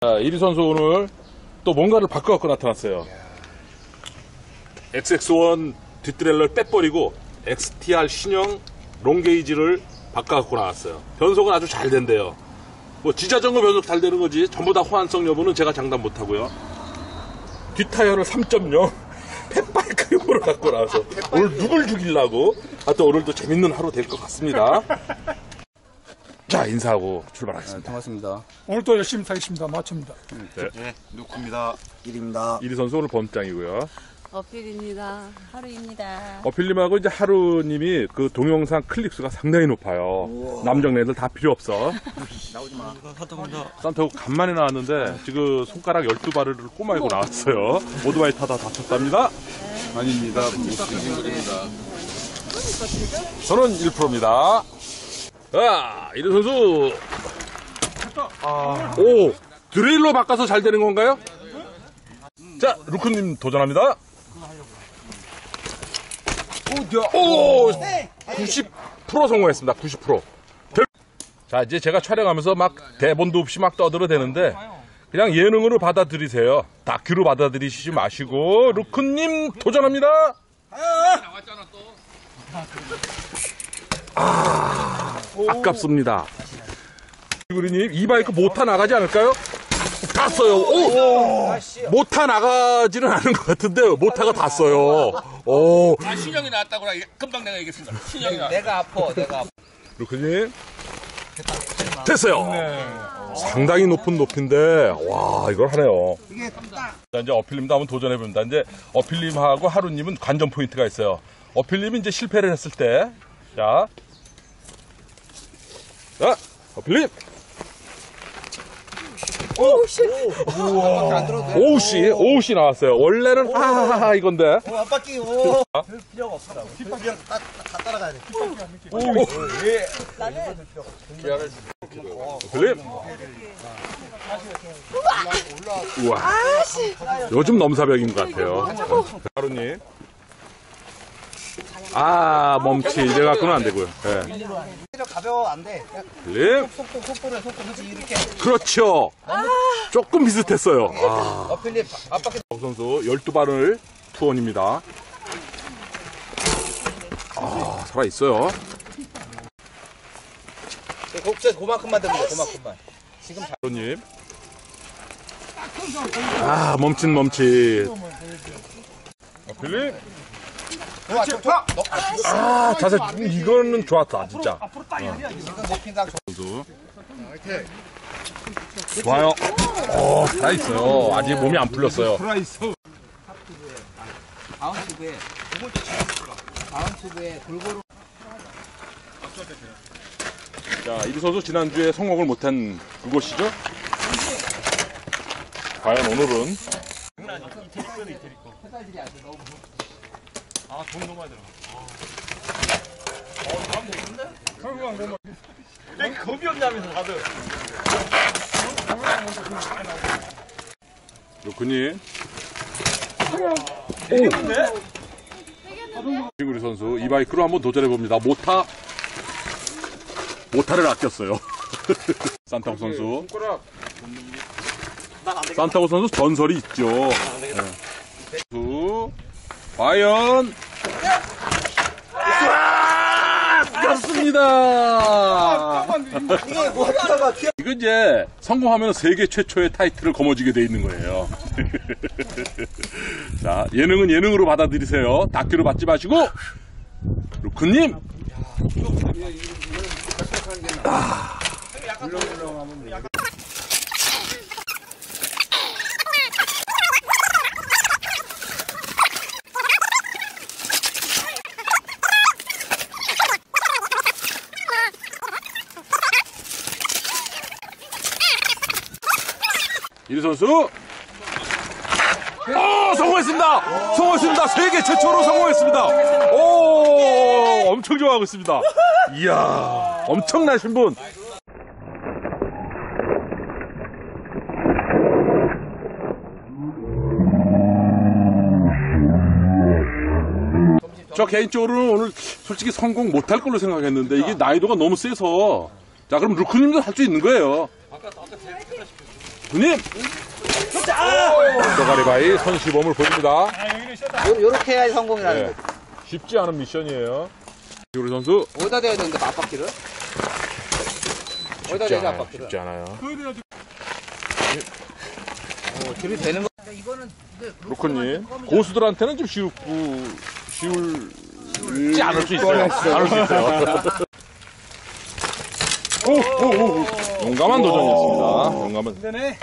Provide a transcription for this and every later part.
자, 이리 선수 오늘 또 뭔가를 바꿔갖고 나타났어요. XX1 뒷드렐러를 빼버리고 XTR 신형 롱게이지를 바꿔갖고 나왔어요. 변속은 아주 잘 된대요. 뭐 지자전거 변속 잘 되는 거지 전부 다 호환성 여부는 제가 장담 못하고요. 뒷타이어를 3.0 펫바이크용으로 갖고 나와서 오늘 누굴 죽이려고 하여튼 오늘도 재밌는 하루 될 것 같습니다. 자, 인사하고 출발하겠습니다. 반갑습니다. 오늘도 열심히 타겠습니다. 마칩니다. 네, 누쿠입니다. 일입니다. 이리 선수 오늘 범장이고요. 어필입니다. 하루입니다. 어필님하고 이제 하루님이 그 동영상 클릭수가 상당히 높아요. 남정 애들 다 필요 없어. 나오지 마. 산타고 간만에 나왔는데 지금 손가락 12발을 꼬마이고 나왔어요. 오토바이 타다 다쳤답니다. 아닙니다. 무슨입니다. 저는 1%입니다. 자, 이리 선수. 오, 드레일로 바꿔서 잘 되는 건가요? 자, 루크님 도전합니다. 오, 90% 성공했습니다. 90%. 자, 이제 제가 촬영하면서 막 대본도 없이 막 떠들어대는데 그냥 예능으로 받아들이세요. 다큐로 받아들이시지 마시고 루크님 도전합니다. 아깝습니다. 그리님 이 바이크 모타 나가지 않을까요? 탔어요. 오! 모타 나가지는 않은 것 같은데 모타가 탔어요. 오. 아, 신형이 나왔다고 금방 내가 얘기했습니다. 신형이 나왔다. 내가 아파. 루크님 됐어요. 상당히 높은 높인데 와 이걸 하네요. 자, 이제 어필님도 한번 도전해봅니다. 이제 어필님하고 하루님은 관전 포인트가 있어요. 어필님이 이제 실패를 했을 때 자, 어필님. 오우씨 나왔어요. 원래는 이건데. 앞바퀴 필요가 없어. 뒷바퀴랑 다 따라가야 돼. 어필님. 우와. 요즘 넘사벽인 것 같아요. 하루님. 멈치 이래갖고는 안 되고요. 네. 가벼워 안 돼. 립. 속도를 그렇지 이렇게. 그렇죠. 조금 비슷했어요. 어필립 앞바퀴. 선수 12발을 투원입니다. 살아있어요. 그만큼만 됩니다. 그만큼만. 지금 하루님. 멈칫. 필립. 자세 이거는 좋았다 진짜. 선수. 좋아요. 살아있어요. 아직 몸이 안 풀렸어요. 아웃튜브에 골고루. 자, 이리 선수 지난주에 성공을 못한 그곳이죠? 과연 오늘은? 돈 너무 많이 들어. 왜 겁이 없냐면서 다들. 루크님. 친구리 선수 이 바이크로 한번 도전해봅니다. 모타를 아꼈어요. 산타고 선수. 산타고 선수 전설이 있죠. 과연 겼습니다. 이거 이제 성공하면 세계 최초의 타이틀을 거머쥐게 돼 있는 거예요. 자, 예능은 예능으로 받아들이세요. 다큐로 받지 마시고 루크님. 이리 선수. 성공했습니다. 세계 최초로 성공했습니다. 엄청 좋아하고 있습니다. 이야, 엄청나신 분. 저 개인적으로는 오늘 솔직히 성공 못할 걸로 생각했는데 이게 난이도가 너무 세서 자, 그럼 루크님도 할 수 있는 거예요. 누님! 또가리바위 선시범을 보입니다. 요렇게 해야 성공이라는 네. 거지. 쉽지 않은 미션이에요. 우리 선수 어디다 대야 되는데, 앞바퀴를? 어디다 대야 돼, 앞바퀴를? 쉽지 않아요. 길이 되는 거. 로커님, 고수들한테는 좀 쉽지 않을 수 있어요. 않을 수 있어요. 오. 용감한 도전이었습니다. 용감한. 네네.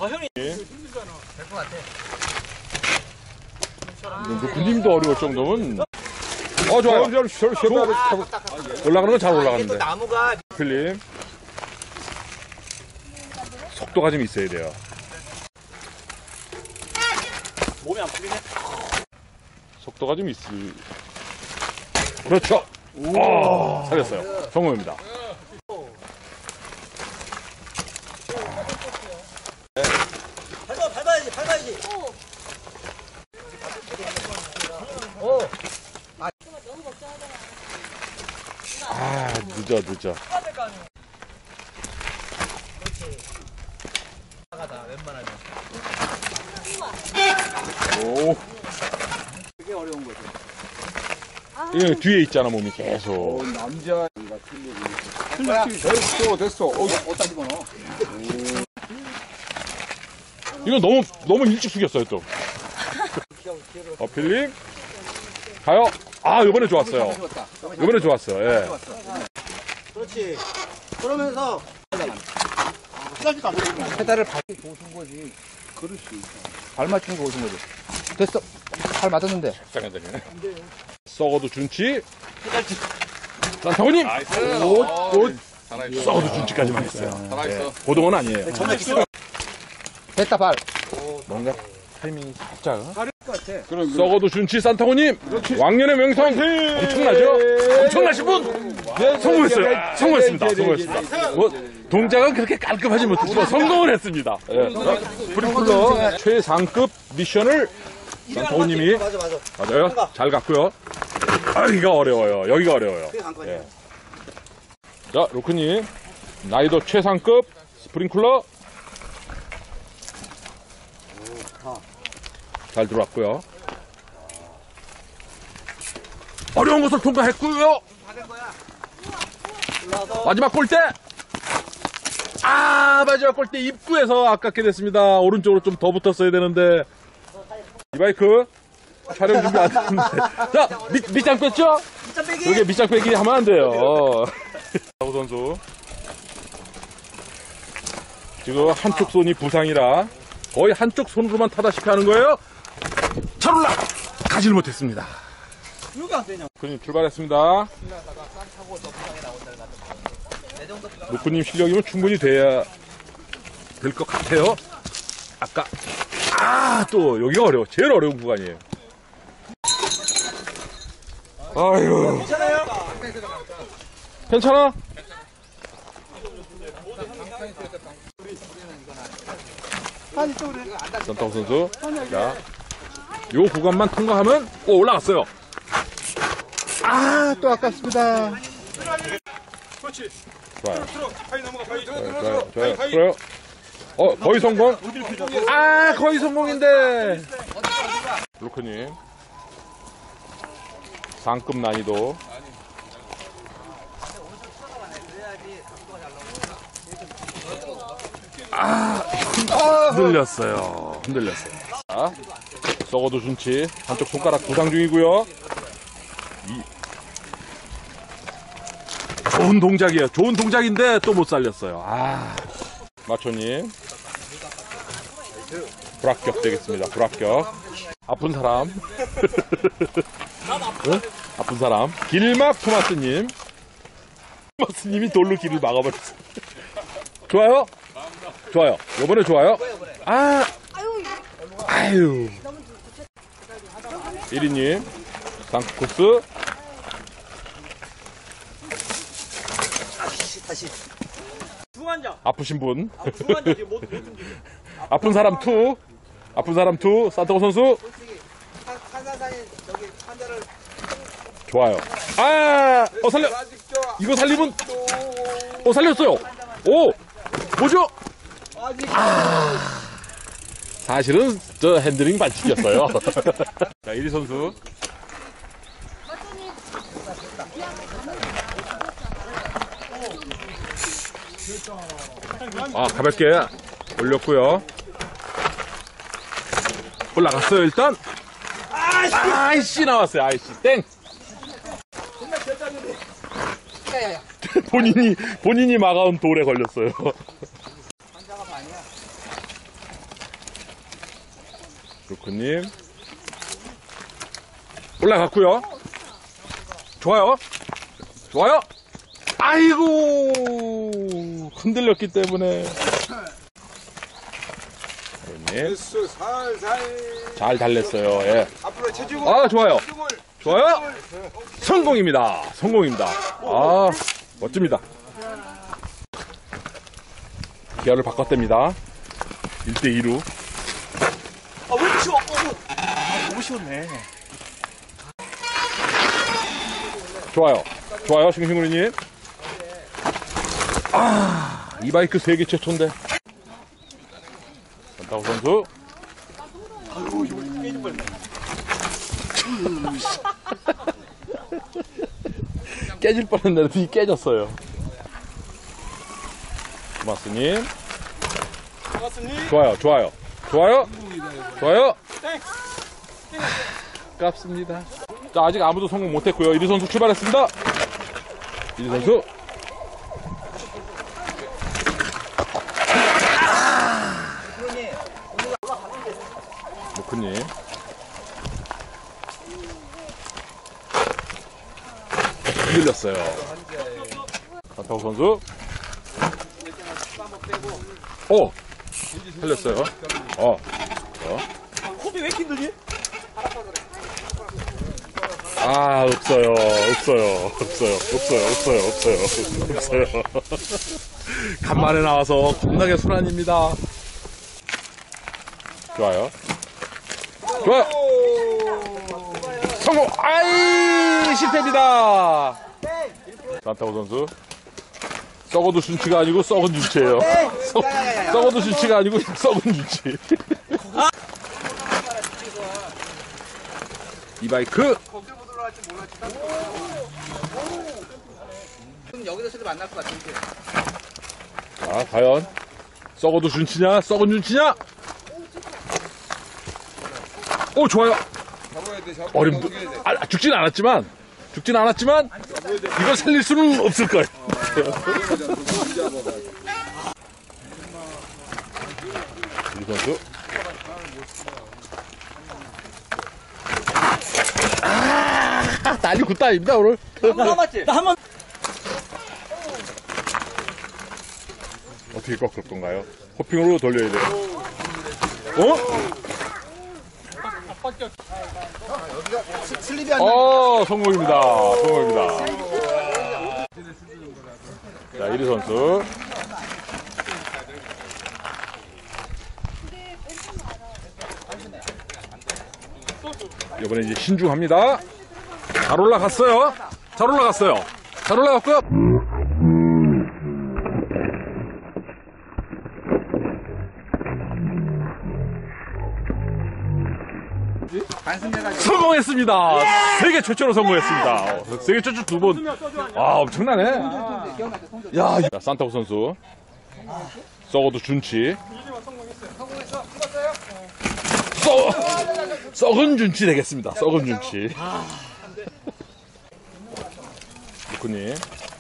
로커님도 어려울 정도면. 좋아요. 올라가는 건 잘 올라가는데. 나무가. 필립. 속도가 좀 있어야 돼요. 몸이 안 풀리네. 속도가 좀 있을. 그렇죠. 살렸어요. 성공입니다. 밟아야지. 늦어. 오. 그게 어려운 거지. 예, 뒤에 있잖아, 몸이 계속. 남자 됐어. 어디다 집어넣어? 이거 너무 일찍 숙였어요, 또. 필립. 가요. 이번에 좋았어요. 이번에 좋았어요, 예. 그렇지. 그러면서. 페달을 밟기 좋은 거지. 그렇지. 발 맞추는 거 좋은 거지. 됐어. 발 맞았는데. 썩어도 준치. 산타고님. 썩어도 준치까지만 했어요. 살아있어. 고동은 아니에요. 됐다, 발. 뭔가 타이밍이 살짝. 그럼. 썩어도 준치 산타고님. 왕년의 명성. 엄청나죠? 엄청나신 분. 성공했어요. 성공했습니다. 뭐, 동작은 그렇게 깔끔하지 못했지만 성공을 했습니다. 프리쿨러 최상급 미션을 산타고님이. 맞아요. 잘 갔고요. 여기가 어려워요. 예. 자, 로크님. 난이도 최상급 스프링클러. 잘 들어왔고요. 어려운 것을 통과했고요. 마지막 골대. 마지막 골대 입구에서 아깝게 됐습니다. 오른쪽으로 좀 더 붙었어야 되는데. 이바이크 촬영 준비 안 됐는데. 자, 밑장 뺐죠? 여기 밑장 빼기 하면 안 돼요. 사우 선수. 지금 한쪽 손이 부상이라 거의 한쪽 손으로만 타다시피 하는 거예요. 잘 올라가질 못했습니다. 루크님 출발했습니다. 루크님 실력이면 충분히 돼야 될 것 같아요. 아까 또 여기가 어려워. 제일 어려운 구간이에요. 아유. 괜찮아? 전타우 선수. 자, 요 구간만 통과하면 올라갔어요. 또 아깝습니다. 좋아요. 좋아요. 거의 성공. 거의 성공인데. 루크님. 상급 난이도. 흔들렸어요. 자, 썩어도 준치. 한쪽 손가락 부상 중이고요. 좋은 동작이에요. 좋은 동작인데 또 못 살렸어요. 마초님. 불합격 되겠습니다. 불합격. 아픈 사람. 응? 아픈 사람. 길막 토마스님. 토마스님이 돌로 길을 막아버렸어요. 좋아요? 좋아요. 요번에 좋아요? 아유. 1위님. 상크 코스. 다시. 아프신 분. 아픈 사람 투. 산타고 선수. 좋아요. 살려. 이거 살리면. 살렸어요. 뭐죠? 사실은 저 핸들링 반칙이었어요. 자, 1위 선수. 가볍게 올렸고요. 올라갔어요, 일단. 아이씨, 나왔어요, 아이씨. 땡! 본인이 막아온 돌에 걸렸어요. 루크님. 올라갔고요. 좋아요. 좋아요. 아이고, 흔들렸기 때문에. 잘 달랬어요. 예. 좋아요. 좋아요. 성공입니다. 성공입니다. 멋집니다. 기아를 바꿨답니다. 1대2로. 왜 이렇게 쉬워? 너무 쉬웠네. 좋아요. 좋아요, 싱싱구리님. 이 바이크 세계 최초인데. 전타우 선수. 깨질 뻔했는데 깨졌어요. 토마스님. 좋아요, 좋아요. 좋아요. 좋아요. 깝습니다. 자, 아직 아무도 성공 못했고요. 1위 선수 출발했습니다. 1위 선수. 노크님. 흔들렸어요. 전타우 선수. 흘렸어요. 컵이 왜 이렇게 흔들리? 없어요. 간만에 나와서 겁나게 순환입니다. 좋아요. 좋아요. 성공! 실패입니다. 산타고 선수. 썩어도 준치가 아니고 썩은 준치예요. 썩어도 준치가 아니고 썩은 준치. 이 바이크. 여기서도 만날 것 같은데. 자, 과연 썩어도 준치냐, 썩은 준치냐? 좋아요. 어림도 죽진 않았지만 이걸 살릴 수는 없을 거예요. 이 선수. 난리 굿다입니다 오늘. 남았지? 나 한 번. 어떻게 꺾을 건가요? 호핑으로 돌려야 돼요. 슬립이 안 성공입니다. 성공입니다. 자, 1위 선수. 이번에 이제 신중합니다. 잘 올라갔어요. 잘 올라갔고요. 성공했습니다. 세계 최초로 성공했습니다. 세계 최초 2번. 엄청나네. 야, 산타우 선수. 썩어도 준치. 썩은 준치 되겠습니다. 썩은 준치. 루크님.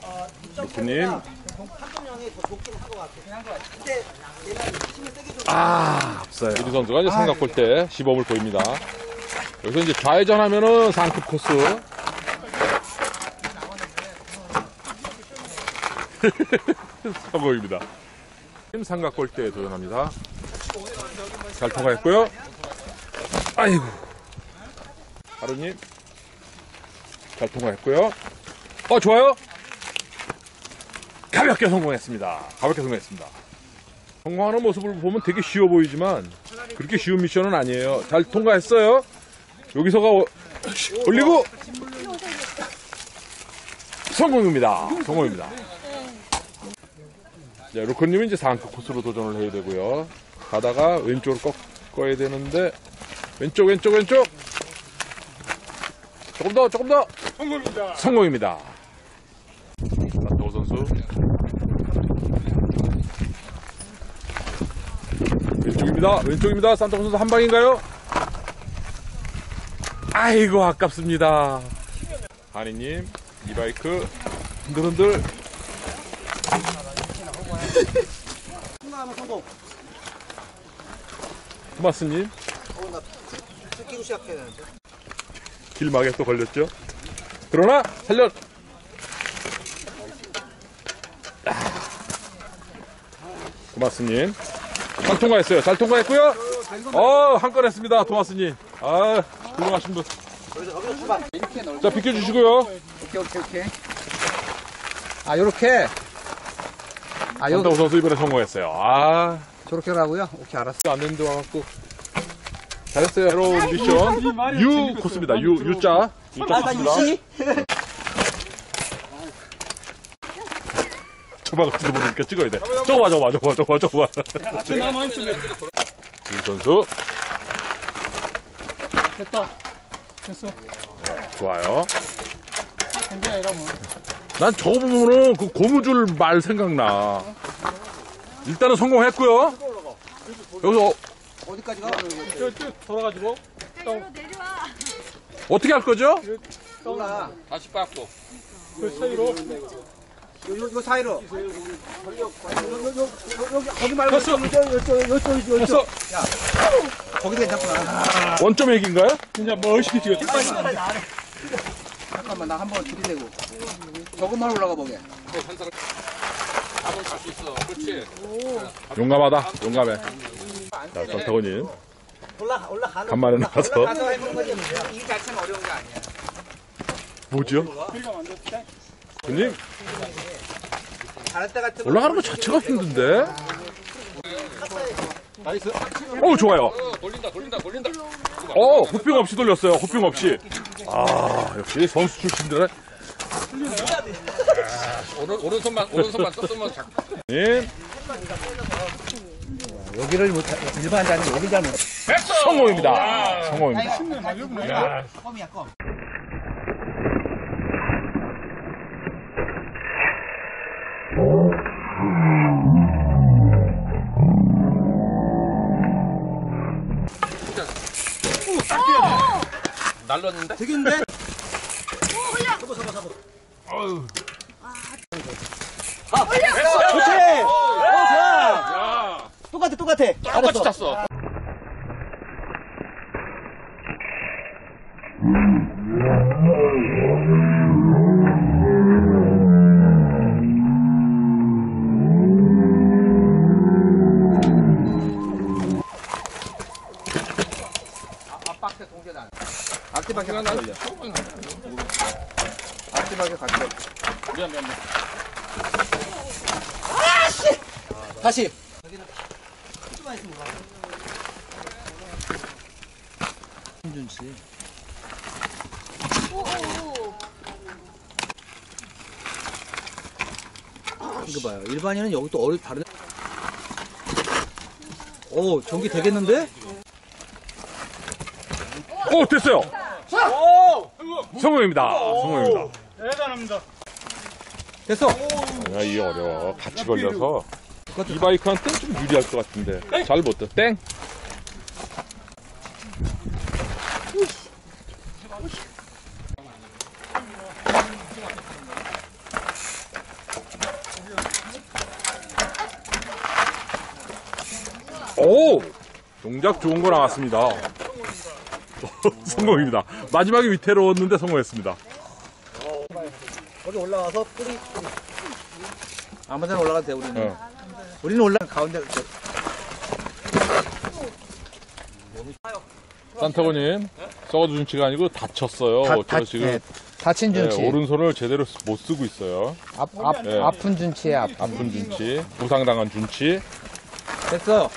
없어요. 1위 선수가 이제 삼각골 때 시범을 보입니다. 여기서 이제 좌회전하면은 상급 코스. 성공입니다. 삼각골 때 도전합니다. 잘 통과했고요. 아이고. 하루님. 잘 통과했고요. 좋아요. 가볍게 성공했습니다. 성공하는 모습을 보면 되게 쉬워 보이지만 그렇게 쉬운 미션은 아니에요. 잘 통과했어요. 여기서가 올리고 성공입니다. 자, 자, 로커님은 이제 상급 코스로 도전을 해야 되고요. 가다가 왼쪽으로 꺾어야 되는데, 왼쪽. 조금 더. 성공입니다. 산타고 선수. 왼쪽입니다. 산타고 선수 한 방인가요? 아이고, 아깝습니다. 한이님, 이 바이크, 흔들흔들. 성공하면 성공. 토마스님, 나 끼고 시작해야 되는데. 길막에 또 걸렸죠? 그러나, 살려! 토마스님, 잘 통과했어요. 잘 통과했고요. 한 건 했습니다, 토마스님. 훌륭하신 분. 이렇게 넓. 자, 비켜주시고요. 오케이. 아, 요렇게. 아, 산타고 선수 이번에 성공했어요. 저렇게 하고요. 오케이, 알았어. 안 되는데 와갖고. 잘했어요. 새로운 미션. U 코스입니다. U자. U자 코스입니다. 저봐 같은 거 보니까 찍어야 돼. 저거 봐. 이 선수. 됐어. 좋아요. 괜찮아, 이러면. 난 저거 보면은 그 고무줄 말 생각나. 일단은 성공했고요. 여기서 어디까지 가? 쭉 돌아가지고. 어떻게 할 거죠? 떠나. 다시 빠고. 그 사이로. 요 사이로. 거기 말고 요쪽. 됐어. 거기도 괜찮구나. 원점 핵인가요? 진짜 멋있게 찍었다. 잠깐만, 나 한번 들이대고. 저것만 올라가 보게. 한 사람 잡을 수 있어. 그렇지. 용감하다. 용감해. 자, 산타고님. 올라가는 간만에 나와서. 가서 해보는 거지. 이 자체는 어려운 게 아니야. 뭐죠? 손님, 잘할 때 같은 올라가는 거 자체가 힘든데? 나이스. 좋아요. 돌린다. 호핑 없이 돌렸어요. 호핑 없이. 역시 선수 출신들은. 오른손만 떴으면 작. 님, 여기를 못, 일반 자는 여기 자는. 성공입니다. 껌이야, 껌. 날랐는데? 되겠는데? 그렇지. 좋아. 똑같아. 똑같이 탔어. 앞박스 동전 안. 앞뒤밖에 같이 걸려. 앞뒤밖에 같이 걸려. 미안. 다시. 김준 씨. 이거 봐요. 일반인은 여기 또 다른. 오, 전기 되겠는데? 됐어요. 성공입니다. 대단합니다. 됐어. 이게 어려워. 같이 걸려서. 이 바이크한테 좀 유리할 것 같은데. 잘 못 떴. 땡. 동작 좋은 거 나왔습니다. 성공입니다. 마지막에 위태로웠는데 성공했습니다. 거기 올라와서 뿌리. 아무 데나 올라가도 돼, 우리는. 우리는 올라 가운데. 산타고님, 썩어도 준치가 아니고 다쳤어요. 저 지금 다친 준치. 오른손을 제대로 못 쓰고 있어요. 네. 아픈 준치야. 아픈 준치, 부상당한 준치. 됐어.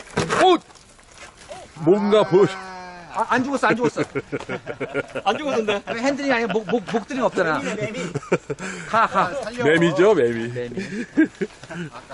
뭔가 보여줘. 안 죽었어. 안 죽었는데. 핸들이 아니야. 목들이 없잖아. 가. 매미죠, 매미.